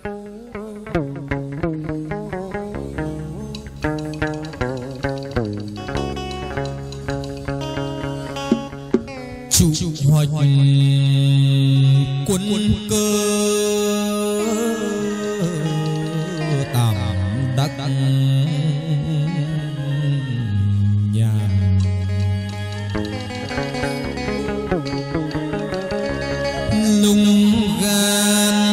Chủ hoạch quân cơ tạm đắc nhà lung gan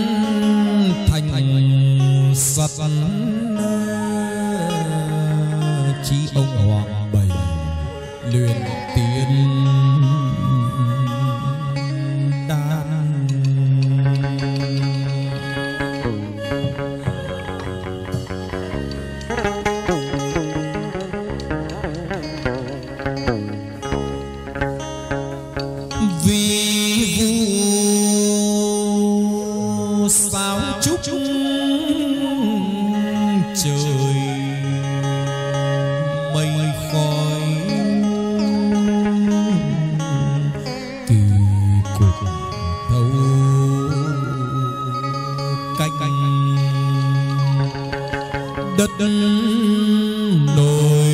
thành sắt chí ông hoàng bảy luyện tiến đất nổi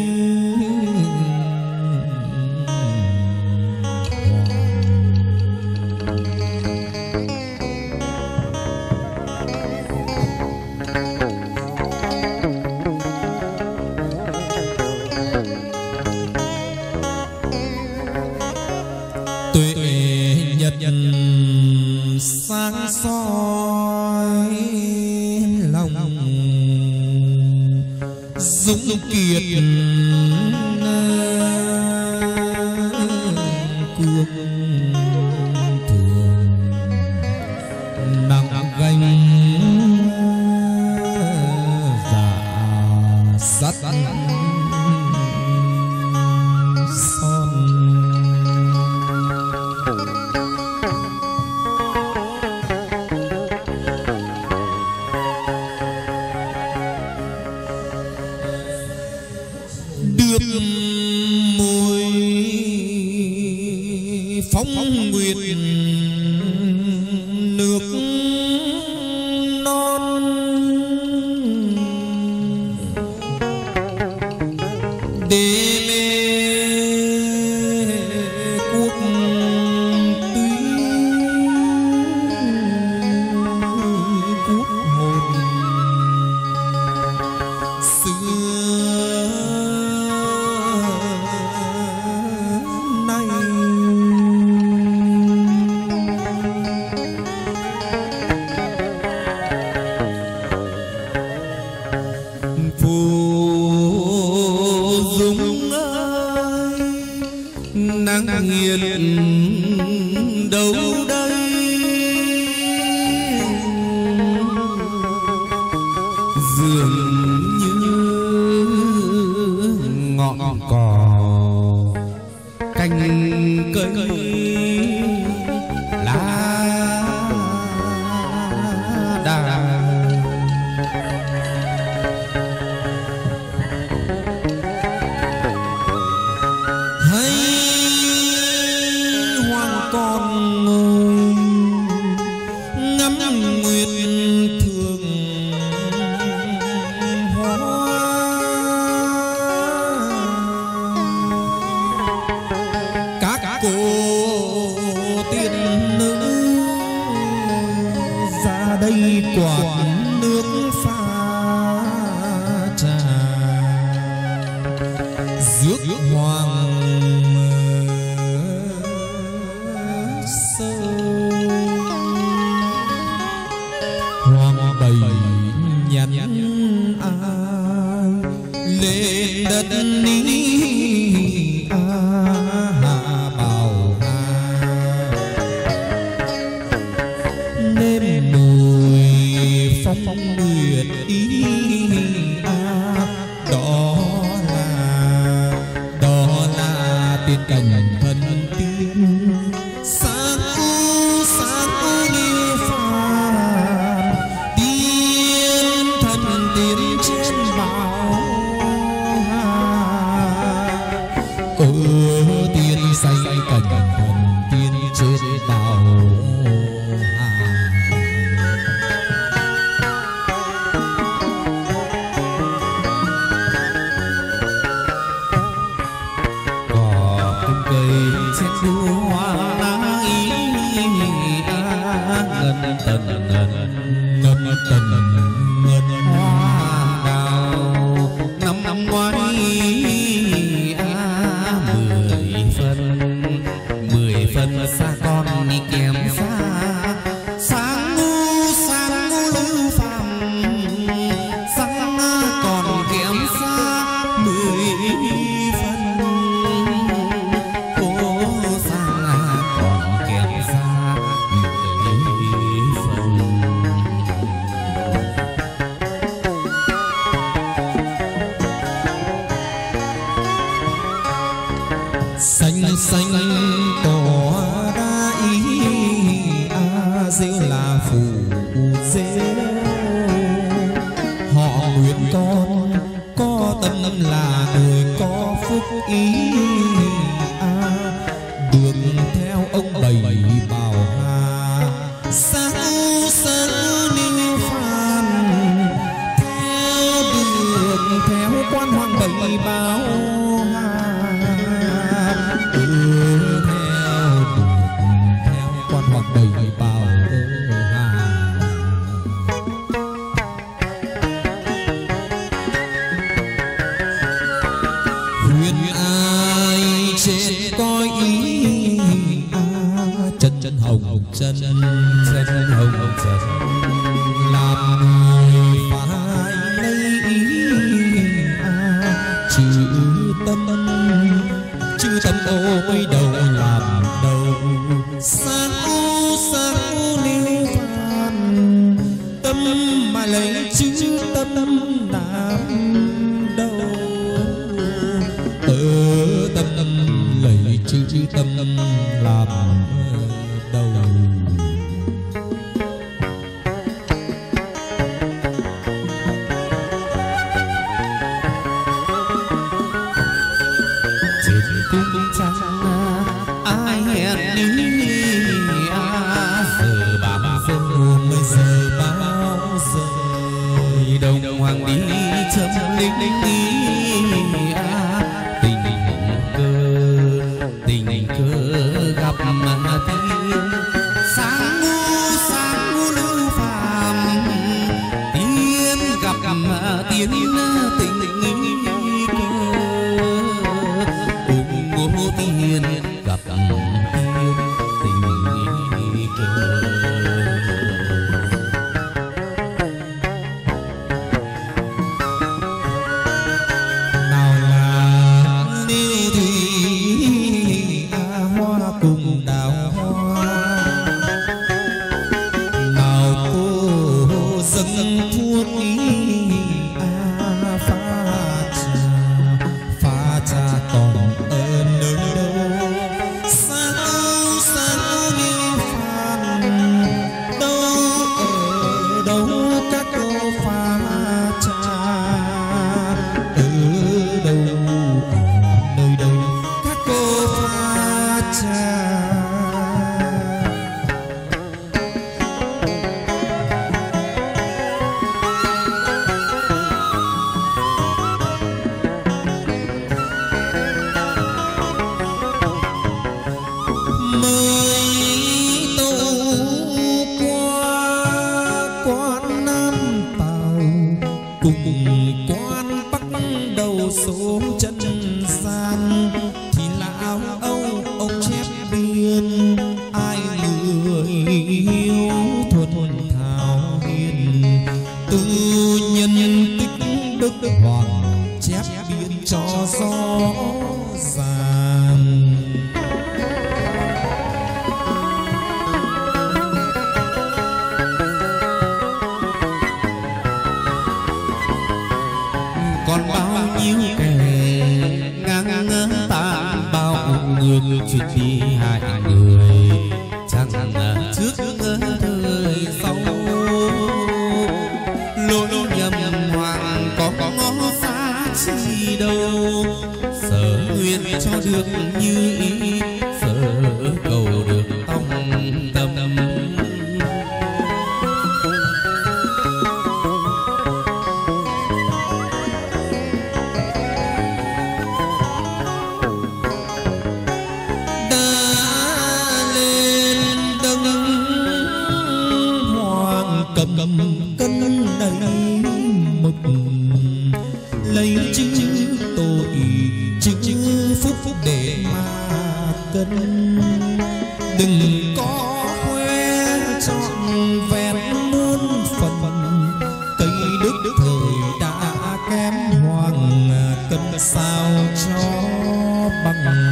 tuệ nhật sáng soi lòng dũng kiệt cuộc thường nặng gánh giả sắt son được mùi phóng nguyệt nước non để quốc túy quốc hồn xưa nắng nghiền đâu đây dường như ngọn cỏ cành cây lá đà con ngồi ngắm nguyệt thường hoa các cô tiên nữ ra đây quán nước pha trà rước hoàng hoàng bầy nhắn ai lên đất ní bảo đêm mùi phong nguyệt ý đó là tiên cảnh thân tiên sáng u như phàm tiên thần tiên trên bảo tiên say cảnh thần tiên trên đảo ngân tần ngân hoa đào năm ngoái 10 phân xa con đi kém xa sáng ngu lưu phàm sáng còn kém xa 10 phân cố sang còn kém xa 10 phân. Xanh xanh cỏ đá ý rêu là phủ rêu họ nguyện con có tâm là người có phúc ý đường theo ông bảy bảo hà sáng niu phan theo đường theo quan hoàng bảy bảo chân hồng chân làm người phải lấy ý chữ tâm ôi đầu làm đầu sáng niu phan tâm mà lấy chữ tâm làm đầu tâm lấy chữ tâm làm đầu. Trên cung trăng ai hẹn đi giờ bao giờ mới giờ bao giờ đồng hoàng đi chấm linh tình cơ gặp mà tiên sáng ngu lưu phàm tiên gặp tiên tình cơ ngô tiên gặp tiên tình cơ. Cùng quan bắt đầu xuống chân gian thì lão ông chép biên ai người yêu thuần thảo hiền tư nhân tích đức hoàng chép biên cho rõ ràng. Còn bao nhiêu kẻ ngang tàn bao ngược chuyện đi hại người chẳng trước thời sau lỗi nhầm hoàng có ngó xa chi đâu sở nguyện cho được như ý sở cầu được tông tâm. cầm cân đầy mực lấy chữ tội chữ phúc để mà cân, đừng có khoe trọn vẹn muôn phần, cây đức thời đã kém hoàng cân sao cho bằng.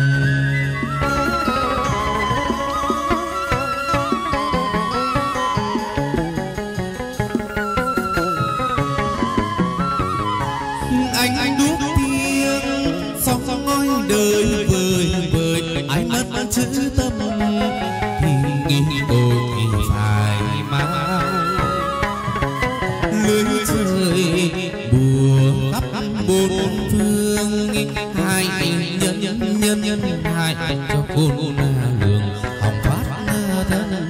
Anh đuốc tiếng sóng ngói đời vời vời, ai mất chữ tâm thì tôi phải mau lưới trời bùa khắp bốn phương, hai nhân hai cho khôn lường hỏng phát thân.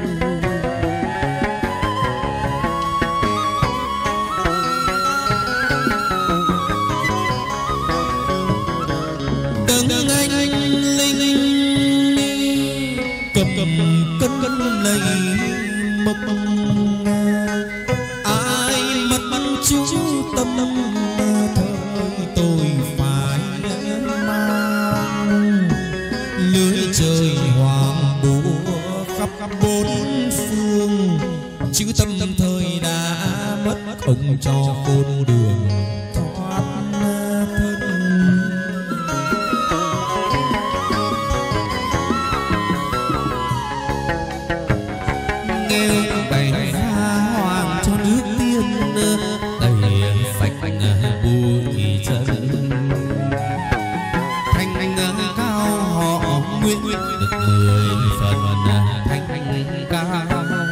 Cầm cân lấy mực, ai mất chú tâm thời tôi phải mang lưới trời hoàng búa khắp bốn phương, chữ tâm thời đã mất không cho khôn đường thoát thân. Bày ra hoàng cho nước tiên đầy sạch bụi chân, thanh cao họ nguyện được 10 phần thanh cao.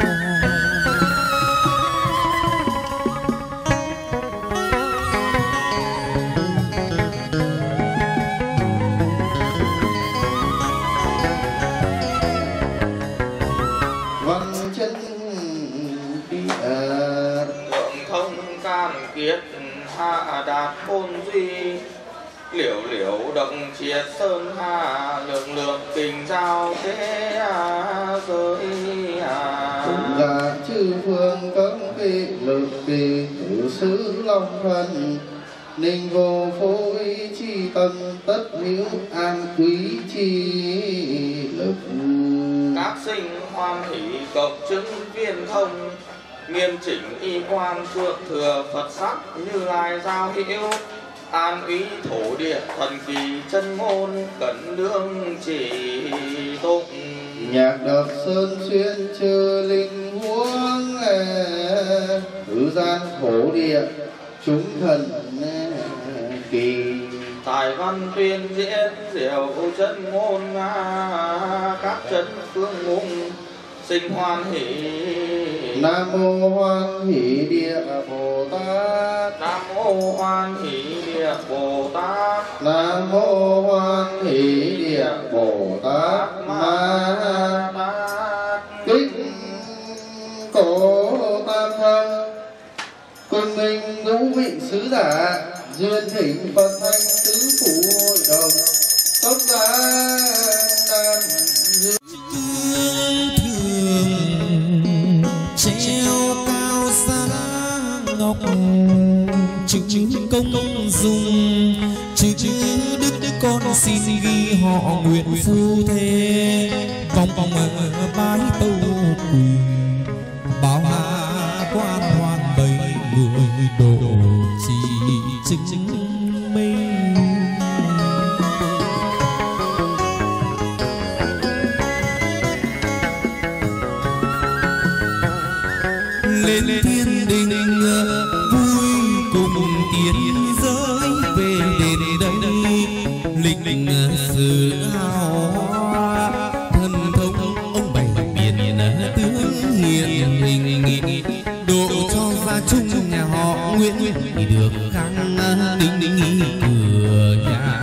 Kiết hạ đạt khôn duy, liễu liễu động triệt sơn hà, lượng lượng tình giao thế giới. Cũng là chư phương cấm kỵ lực kỳ tử xứ long thần, ninh vô phổ ý chi tâm tất hữu an quý chi lực. Các sinh hoan hỷ cộng chứng viên thông, nghiêm chỉnh y quan thượng thừa Phật sắc Như Lai giao hữu, an úy thổ địa thần kỳ chân ngôn cẩn đương chỉ tụng. Nhạc đập sơn xuyên chư linh huống, thứ gian khổ địa chúng thần kỳ. Tài văn tuyên diễn diệu chân ngôn, các chân phương ngôn sinh hoan hỷ. Nam mô Hoan Hỷ Địa Bồ Tát. Nam mô Hoan Hỷ Địa Bồ Tát. Nam mô Hoan Hỷ Địa Bồ Tát Ma Tát. Kính cổ tam thân, quân minh ngũ vị sứ giả, duyên thỉnh Phật thanh tứ phủ hội đồng, tốc giá đàn treo cao xa ngọc, chữ công dung chữ đức con xin ghi họ nguyện phu thế, vòng vòng bái tâu quỳ bao hạ quan hoàn bảy người độ chỉ chứng minh. Lên thiên đình vui cùng tiến giới, về đến đây lịch sử hào hoa, thần thông ông bày biển tướng hiền hình, độ cho gia chung nhà họ Nguyễn thì được khang ninh cửa nhà.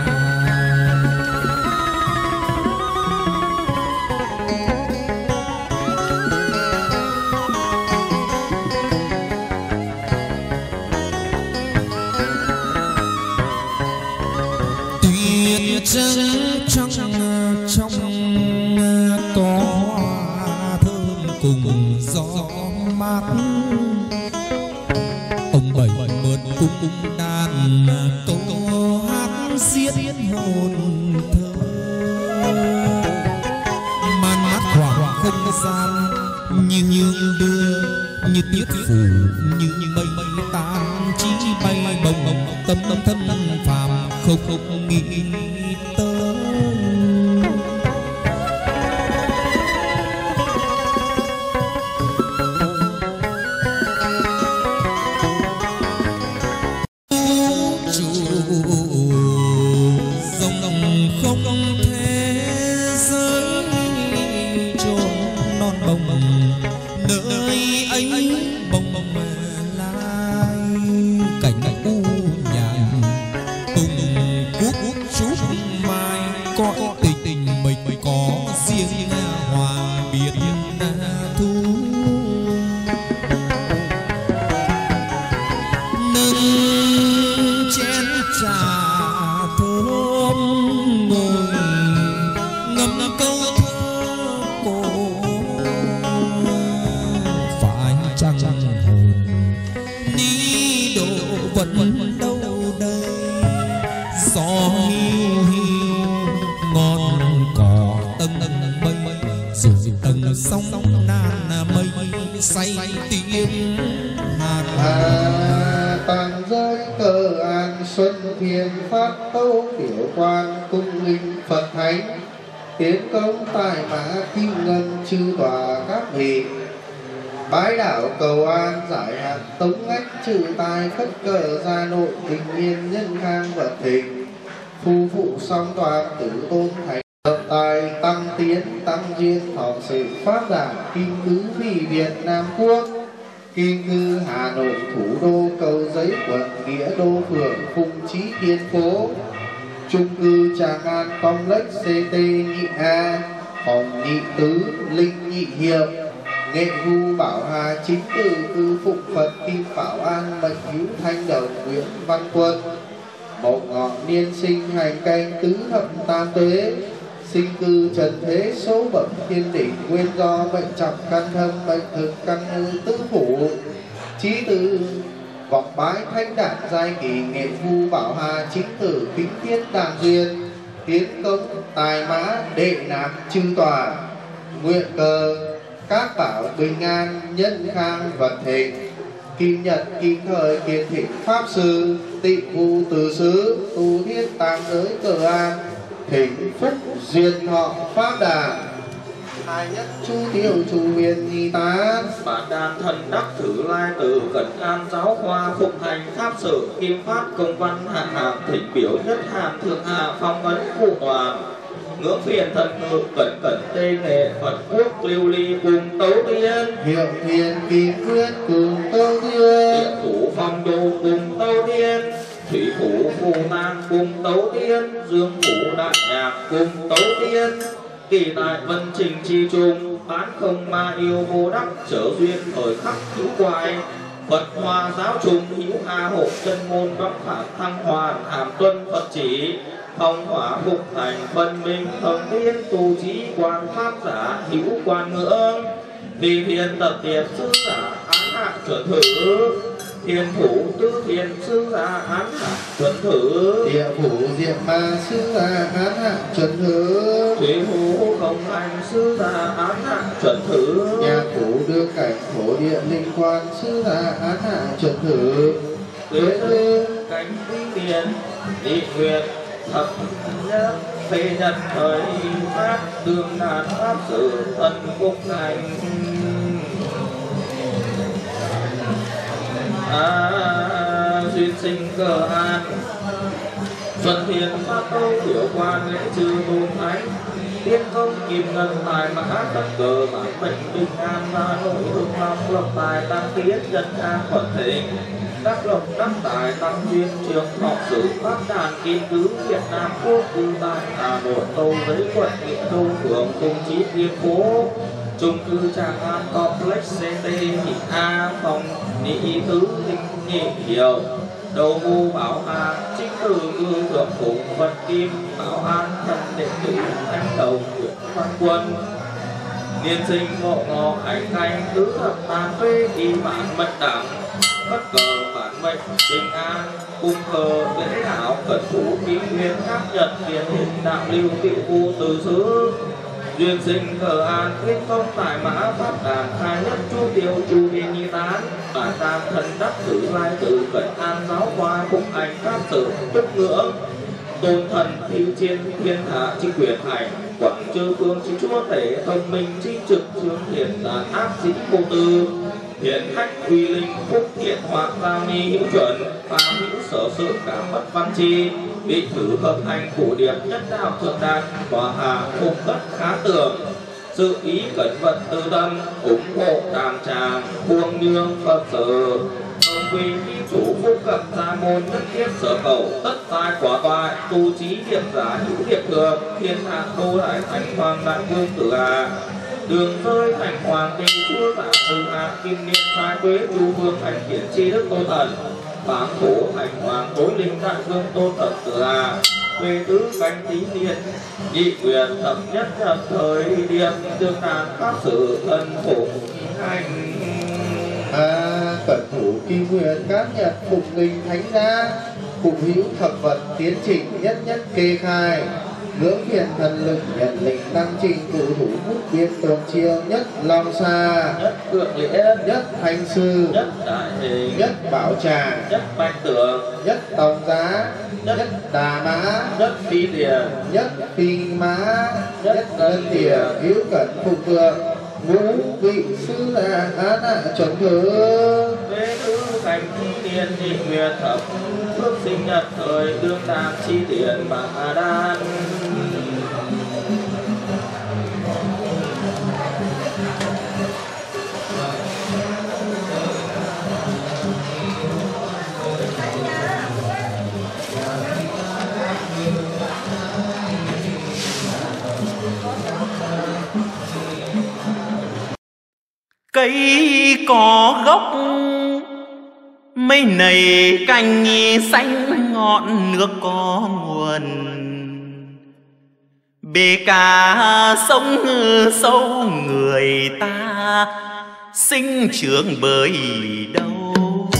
Trăng trong có hoa thơm cùng gió mát, ông bảy mượn cung đàn câu hát xiết hồn thơ, màn mắt khoảng không gian như đưa như tiết phủ như mây tan chỉ bay bồng tâm thân phàm không nghĩ tới. Tàng giới cơ an xuân thiên phát tấu tiểu quan cung linh Phật thánh tiến công tài mã kim ngân chư tòa các vị bái đảo cầu an giải hạn tống ách trừ tài phất cờ gia nội bình yên nhân khang vật thịnh phu phụ song toàn tử tôn thánh tài tăng tiến tăng duyên thọ sự pháp đảng kim cứ vì Việt Nam quốc kim cư Hà Nội thủ đô Cầu Giấy quận Nghĩa Đô phường Phùng Trí Kiên phố chung cư Tràng An Complex CT nhị A phòng nhị tứ linh nhị hiệp nghệ vu Bảo Hà chính từ cư phụng Phật Kim Bảo An mệnh hữu Thanh Đồng Nguyễn Văn Quân một ngọ niên sinh hành canh tứ thập tam tuế sinh cư trần thế số bậc thiên đỉnh nguyên do mệnh trọng căn thâm mệnh thực căn ngư tứ phủ chí từ vọng bái thanh đản giai kỳ nghệ vu Bảo Hà chính tử kính thiết đàn duyên tiến công tài mã đệ nạp chư tòa nguyện cờ các bảo bình an nhân khang vật thịnh kim nhật kim thời kiên thịnh pháp sư tị vu từ xứ tu thiết tam giới cờ an thịnh phúc duyên thọ pháp đà hai nhất chu tiêu chu huyền nhi tán bản đàn thần đắc thử lai từ cẩn an giáo khoa phục hành pháp sự kim phát công văn hạ hàm thịnh biểu nhất hàm thượng hạ phong ấn cụ toàn ngưỡng phiền thần ngự cẩn cẩn tê nghệ Phật quốc lưu ly cùng tấu tiên hiệu thiền kim quyết cùng tấu tiên địa thủ phong đô cùng tấu tiên thủy phủ phù tang cùng tấu tiên dương phủ đại nhạc cùng tấu tiên kỳ tại vân trình chi trung bán không ma yêu vô đắc trở duyên thời khắc hữu quài Phật hoa giáo trung hữu hà hộ chân môn bắc phản thăng hoàn hàm tuân Phật chỉ phong hỏa phục thành phân minh thần tiên tu trí quan pháp giả hữu quan ngưỡng vì thiền tập tiệp sư giả án hạ chuẩn thử thiên thủ tứ thiền sư giả án hạ chuẩn thử địa phủ diệm ma sư giả án hạ chuẩn thử thủy phủ không hành sư giả án hạ chuẩn thử nhà phủ đương cảnh thổ địa linh quan sư giả án hạ chuẩn thử tuế tư cánh quý tiền địa nguyện thập nhất phê nhật thời pháp tương đàn pháp sự thần quốc hành duyên sinh cờ an xuân thiên pháp tâu tiểu quan lễ trừ tôn thánh tiên công kim ngân tài mã tất cờ bản mệnh bình an Hà Nội hương long lộc tài tăng tiến dân an thuận thịnh đắc lộc đắc tài tăng duyên trường thọ sử pháp đàn kim cứ Việt Nam quốc cư tại Hà Nội Cầu Giấy quận Nghĩa Đô phường Phùng Trí Kiên phố chung cư Tràng An Complex CT nhị A phòng nhị tứ linh nhị hiệu đầu vu Bảo Hà chính từ cư thượng phủ Phật Kim Bảo An thần đệ tử Thanh Đồng Nguyễn Văn Quân Tiên sinh ngộ ngọ hành thanh tứ thập tam phế y mãn mệnh đẳng bất cờ phản mệnh bình an cung cờ lễ đạo cẩn thủ ký nguyên khắc nhật tiền hiện đạo lưu tiểu phu từ xứ duyên sinh thờ an quyết công tài mã pháp đàn khai nhất chu tiêu chu viên nhi tán bản tam thần đắc tử lai tử cận an giáo hoa phục hành pháp sự tức ngưỡng tôn thần thiêu chiên thiên hạ chi quyền hành quảng chư phương chi chúa tể thông minh chi trực trương thiện tàn ác dĩ vô tư hiện khách uy linh phúc thiện hoặc tam ni hữu chuẩn phàm hữu sở sự cảm bất văn chi vị thử hợp hành phủ điệp nhất đạo thượng đạt tòa hạ phục tất khá tường sự ý cẩn vật tư tâm ủng hộ đàm tràng buông nhương phật sự ông quy vi chủ phúc cập gia môn nhất thiết sở cầu tất tai quả toại tu trí điệp giả hữu điệp thường thiên hạ đô đại thành hoàng đại vương tử hà đường rơi thành hoàng kinh chúa giả từ hạ kim niên thái quế chu vương thành hiển chi đức tôn thần bám thủ thành hoàng tối linh đại vương tôn thần tử hà về tứ canh tí niên nhị quyền thập nhất nhập thời điệp tương đàn pháp sự thân phụng hành cẩn thủ kim nguyên các nhật phục linh thánh gia cùng hữu thập vật tiến trình nhất nhất kê khai ngưỡng hiền thần lực nhận lệnh tăng trình cụ thủ bút biên tồn chiêu nhất long xa nhất thượng lễ nhất thanh sư nhất đại hình nhất bảo tràng nhất bạch tượng nhất tòng giá nhất đà mã nhất phi tiền nhất phi mã nhất ân tỉa hữu cẩn phục vượng ngũ vị sư là án ạ chuẩn thừa về tứ cảnh tiên nhị nguyệt thập phước sinh nhật thời đương tam chi tiền bà đan cây có gốc mấy nầy cành xanh ngọn nước có nguồn bể cả sông sâu người ta sinh trưởng bởi đâu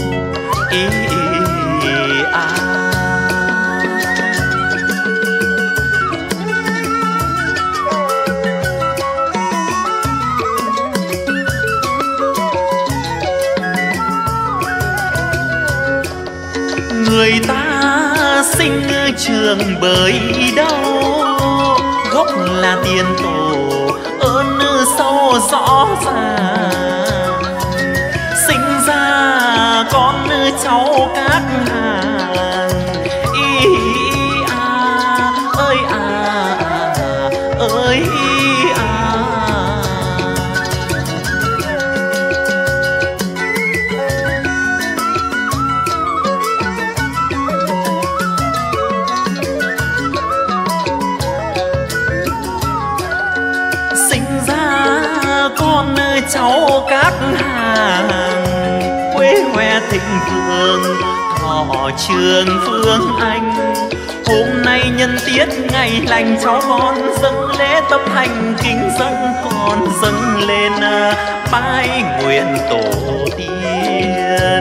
người ta sinh trường bởi đâu gốc là tiền tổ ơn sâu rõ ràng sinh ra con cháu các hàng ơi ơi cháu các hàng quê hoe thịnh vượng thọ trường phương anh hôm nay nhân tiết ngày lành cháu con dâng lễ tập hành kính dâng con dâng lên bái nguyện tổ tiên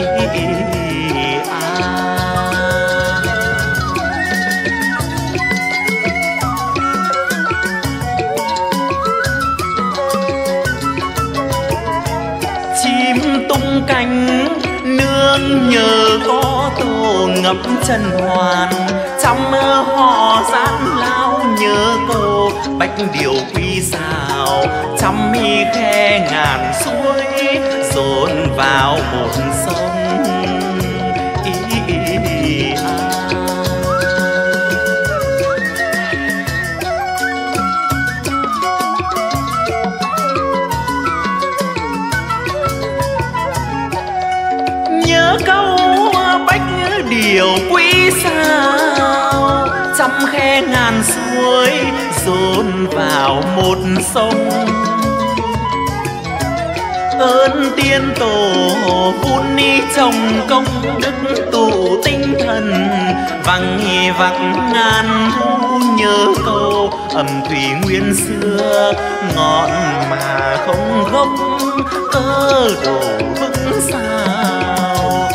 tung cánh nương nhờ có tổ ngập trần hoàn trăm họ gian lao nhớ tô bách điều quy xào trăm mi khe ngàn suối dồn vào một sông câu bách điều quý sao trăm khe ngàn suối dồn vào một sông ơn tiên tổ vun ni trồng công đức tụ tinh thần vằng vặc ngàn thu nhớ câu ẩm thủy nguyên xưa ngọn mà không gốc cơ đổ vững sao.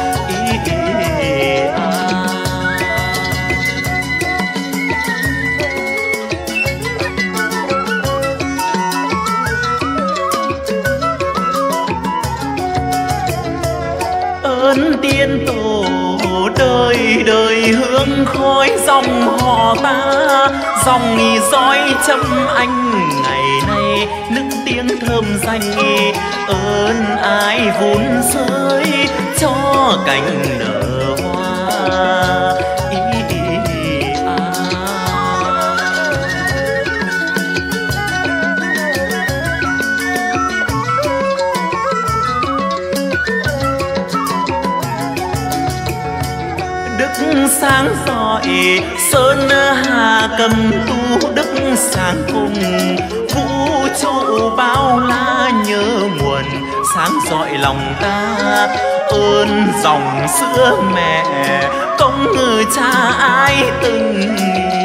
Ơn tiên tổ đời đời hương khói dòng họ ta, dòng dõi châm anh ngày nay nức tiếng thơm danh. Ơn ai vun rơi cho cành nở hoa. Sáng soi sơn hà cầm tu đức sáng cùng, vũ trụ bao la nhớ nguồn sáng soi lòng ta. Ơn dòng sữa mẹ công người cha ai từng.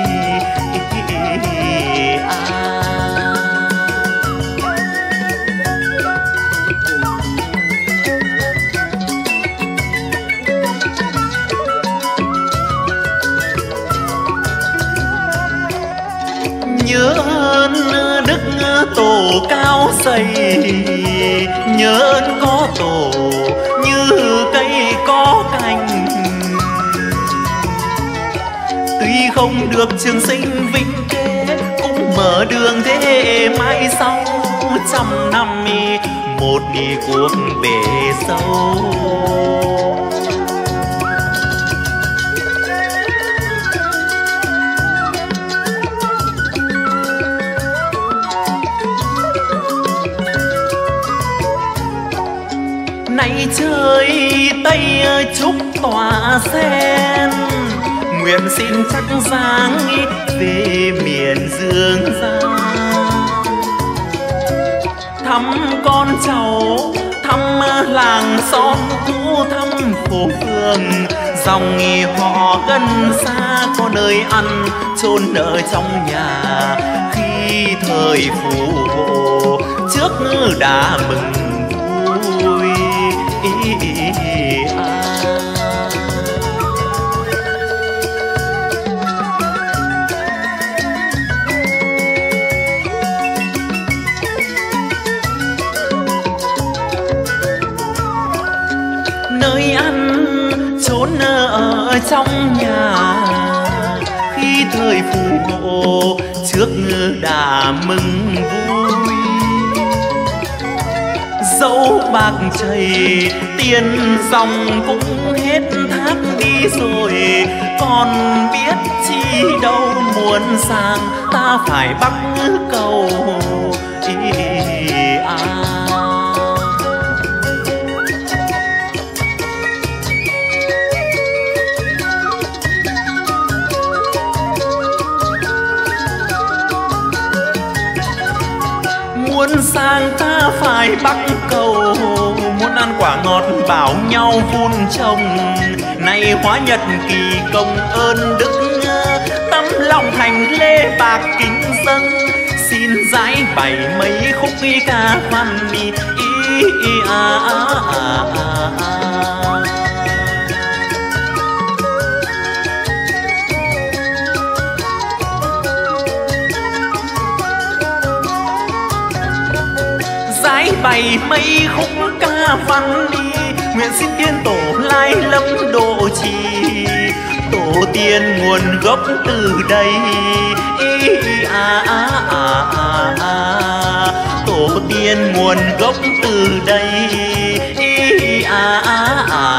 Nhớ ơn đức tổ cao dày, nhớ ơn có tổ như cây có cành. Tuy không được trường sinh vinh kế, cũng mở đường thế hệ mai sau. Trăm năm một cuộc bể sâu. Nay trời Tây trúc tỏa sen, nguyện xin chắc dáng về miền Dương Giang. Thăm con cháu, thăm làng xóm cũ, thăm phố phường. Dòng họ gần xa có nơi ăn chôn ở trong nhà. Khi thời phù hộ trước đã mừng vui. Nơi ăn chốn ở trong nhà, khi thời phù hộ trước đã mừng vui. Dẫu bạc chảy tiền dòng cũng hết thác đi rồi, còn biết chi đâu muốn sang ta phải bắc cầu. Muốn sang ta phải bắc cầu, muốn ăn quả ngọt bảo nhau vun trồng. Này hóa nhật kỳ công ơn đức, tấm lòng thành lễ bạc kính dâng. Xin giải bày mấy khúc ca văn giải bày mấy khúc ca văn đi. Nguyện xin tiên tổ lai lâm độ trì, tổ tiên nguồn gốc từ đây. Tổ tiên nguồn gốc từ đây.